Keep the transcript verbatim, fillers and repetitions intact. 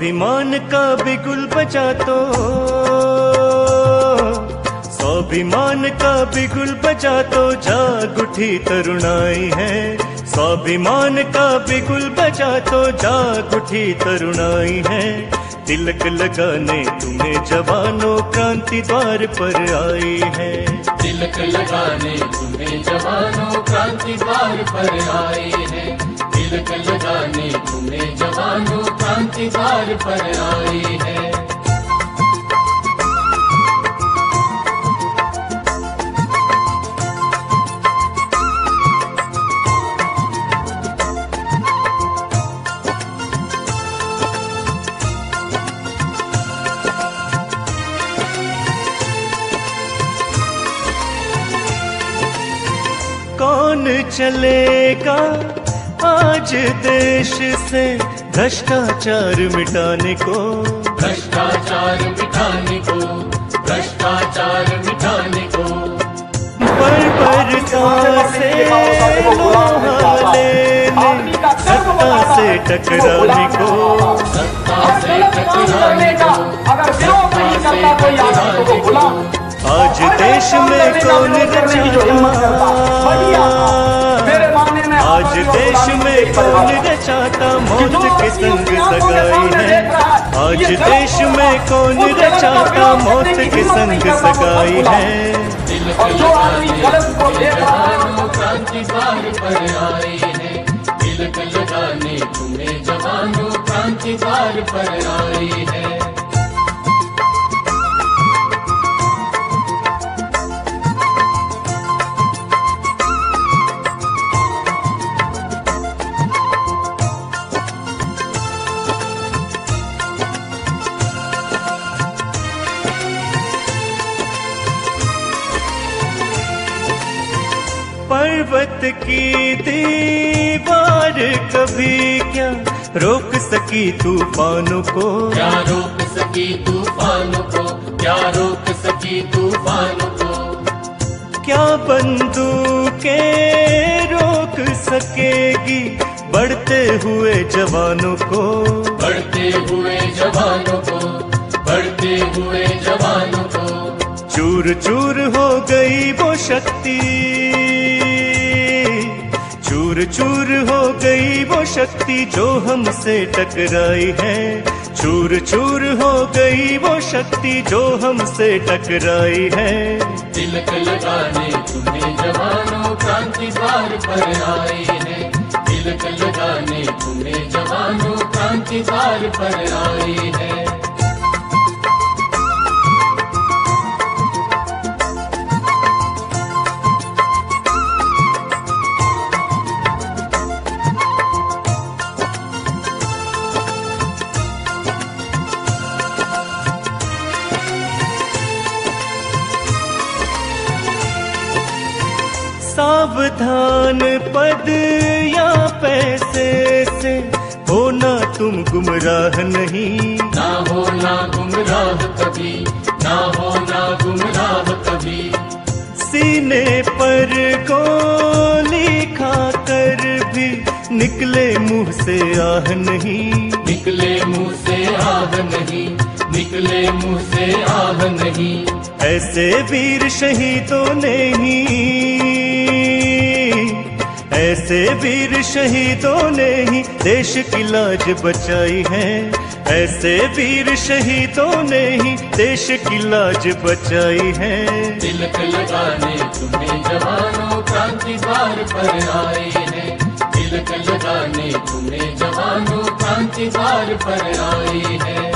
स्वाभिमान का बिगुल बजा तो, स्वाभिमान का बिगुल बजा तो जाग उठी तरुणाई है। स्वाभिमान का बिगुल बजा तो जाग उठी तरुणाई है। तिलक लगाने तुम्हें जवानों क्रांति द्वार पर आई है। तिलक लगाने तुम्हें जवानों क्रांति द्वार पर आए हैं। तिलक लगाने तुम्हें जवानों क्रांति द्वार पर आए हैं। कौन चलेगा आज देश से भ्रष्टाचार मिटाने को, भ्रष्टाचार मिटाने को, भ्रष्टाचार मिटाने को। बर्बरता से लोहा लेने, सत्ता से टकराने को, सत्ता से टकराने को, सत्ता से टकराने को। आज देश में कौन रचाता, आज देश में कौन रचाता मौत के संग सगाई है। आज देश में कौन रचाता मौत के संग सगाई है। तिलक लगाने जवानों क्रांति द्वार पर आए हैं। तिलक लगाने तुम्हें जवानों क्रांति द्वार पर आए हैं। पर्वत की दीवार कभी क्या रोक सकी तूफानों को, क्या रोक सकी तूफानों को, क्या रोक सकी तूफानों को। क्या बंदूकें रोक सकेगी बढ़ते हुए जवानों को, बढ़ते हुए जवानों को, बढ़ते हुए जवानों को। चूर चूर हो गई वो शक्ति, चूर चूर हो गई वो शक्ति जो हमसे टकराई है। चूर चूर हो गई वो शक्ति जो हमसे टकराई है। तिलक लगाने तुम्हें जवानों क्रांति द्वार पर आए हैं। तिलक लगाने तुम्हें जवानों क्रांति द्वार पर आए हैं। सावधान पद या पैसे से होना तुम गुमराह नहीं, ना होना गुमराह कभी, ना होना गुमराह कभी। सीने पर गोली खाकर भी निकले मुंह से आह नहीं, निकले मुंह से आह नहीं, निकले मुंह से आह नहीं। ऐसे वीर शहीदों ने ही, ऐसे वीर शहीदों ने ही देश की लाज बचाई है। ऐसे वीर शहीदों ने ही देश की लाज बचाई है। तिलक लगाने तुम्हें जवानों क्रांति द्वार पर आए हैं। तिलक लगाने तुम्हें जवानों क्रांति द्वार पर आए हैं।